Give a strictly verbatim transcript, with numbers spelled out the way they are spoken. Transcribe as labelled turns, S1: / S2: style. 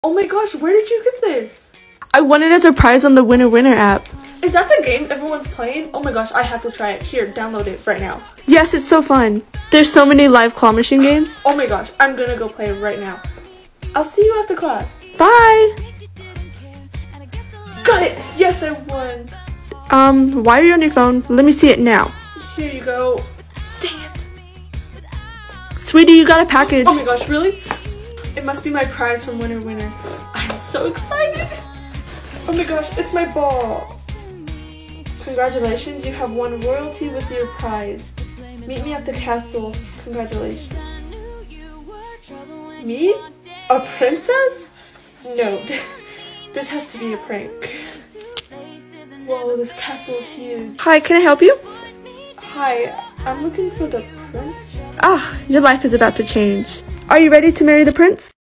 S1: Oh my gosh, where did you get this?
S2: I won it as a prize on the Winner Winner app.
S1: Is that the game everyone's playing? Oh my gosh, I have to try it. Here, download it right now.
S2: Yes, it's so fun. There's so many live claw machine games.
S1: Oh my gosh, I'm gonna go play right now. I'll see you after class.
S2: Bye!
S1: Got it! Yes, I won.
S2: Um, why are you on your phone? Let me see it now.
S1: Here you go. Dang it.
S2: Sweetie, you got a package.
S1: Oh my gosh, really? It must be my prize from Winner Winner. I'm so excited. Oh my gosh, it's my ball. Congratulations, you have won royalty with your prize. Meet me at the castle. Congratulations. Me? A princess? No, this has to be a prank. Whoa, this castle is huge.
S2: Hi, can I help you?
S1: Hi, I'm looking for the prince.
S2: Ah, your life is about to change. Are you ready to marry the prince?